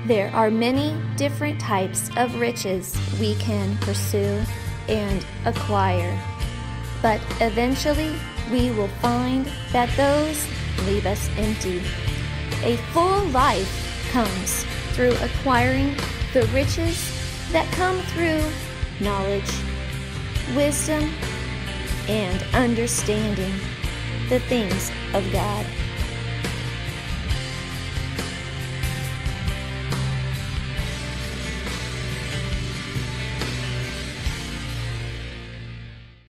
There are many different types of riches we can pursue and acquire, but eventually we will find that those leave us empty. A full life comes through acquiring the riches that come through knowledge, wisdom, and understanding the things of God.